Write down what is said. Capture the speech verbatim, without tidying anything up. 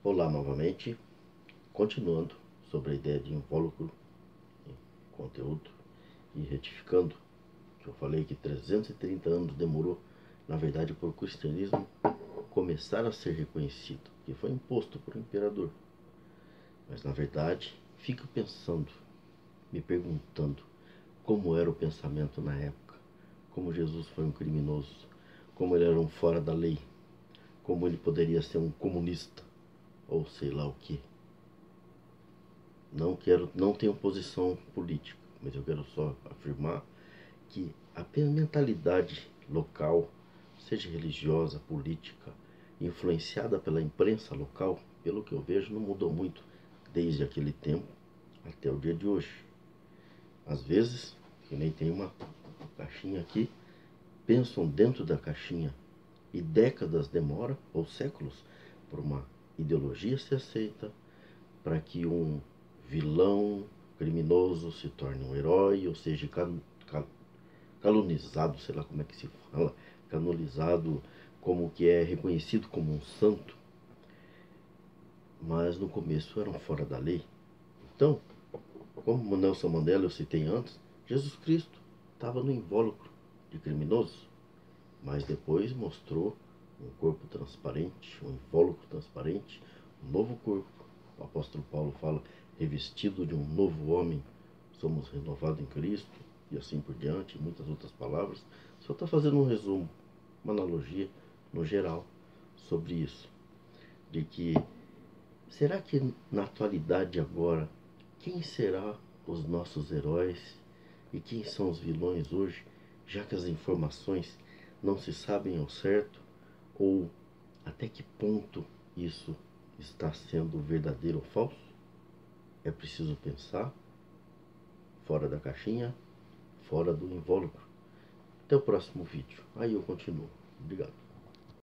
Olá novamente, continuando sobre a ideia de invólucro em conteúdo e retificando que eu falei que trezentos e trinta anos demorou, na verdade, para o cristianismo começar a ser reconhecido, que foi imposto por um imperador. Mas na verdade, fico pensando, me perguntando como era o pensamento na época, como Jesus foi um criminoso, como ele era um fora da lei, como ele poderia ser um comunista, ou sei lá o que. Não quero, não tenho posição política, mas eu quero só afirmar que a mentalidade local, seja religiosa, política, influenciada pela imprensa local, pelo que eu vejo, não mudou muito desde aquele tempo até o dia de hoje. Às vezes, que nem tem uma caixinha aqui, pensam dentro da caixinha e décadas demora, ou séculos, por uma ideologia ser aceita, para que um vilão criminoso se torne um herói, ou seja, canonizado, sei lá como é que se fala, canonizado, como que é reconhecido como um santo, mas no começo eram fora da lei. Então, como Nelson Mandela eu citei antes, Jesus Cristo estava no invólucro de criminoso, mas depois mostrou um corpo transparente, um invólucro transparente, um novo corpo. O apóstolo Paulo fala, revestido de um novo homem, somos renovados em Cristo, e assim por diante, muitas outras palavras. Só está fazendo um resumo, uma analogia no geral sobre isso. De que, será que na atualidade agora, quem será os nossos heróis e quem são os vilões hoje, já que as informações não se sabem ao certo, ou até que ponto isso está sendo verdadeiro ou falso? É preciso pensar fora da caixinha, fora do invólucro. Até o próximo vídeo. Aí eu continuo. Obrigado.